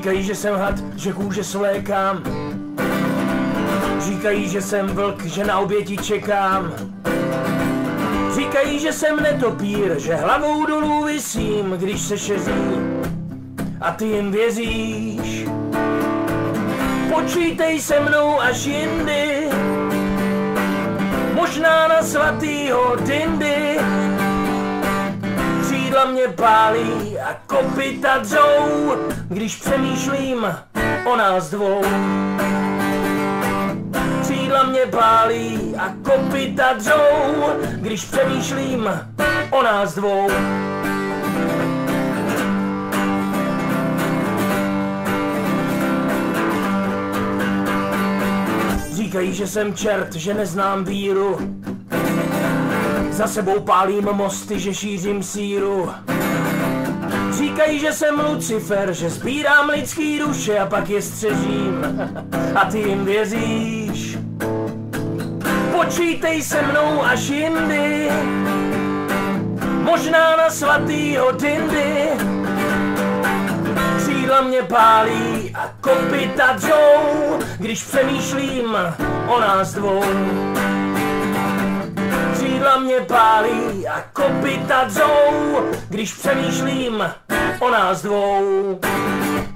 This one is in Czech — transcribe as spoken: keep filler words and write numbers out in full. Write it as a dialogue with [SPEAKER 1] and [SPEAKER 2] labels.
[SPEAKER 1] Říkají, že jsem had, že kůže svlékám. Říkají, že jsem vlk, že na oběti čekám. Říkají, že jsem netopír, že hlavou dolů visím, když se šeří. A ty jim věříš. Počítej se mnou až jindy, možná na svatýho Dindy. Křídla mě pálí a kopyta dřou, když přemýšlím o nás dvou. Křídla mě pálí a kopyta dřou, když přemýšlím o nás dvou. Říkají, že jsem čert, že neznám víru. Za sebou pálím mosty, že šířím síru. Říkají, že jsem Lucifer, že sbírám lidský duše a pak je střežím. A ty jim věříš. Počítej se mnou až jindy, možná na svatýho Dindy. Křídla mě pálí a kopyta dřou, když přemýšlím o nás dvou. Křídla mě pálí a kopyta dřou, když přemýšlím o nás dvou.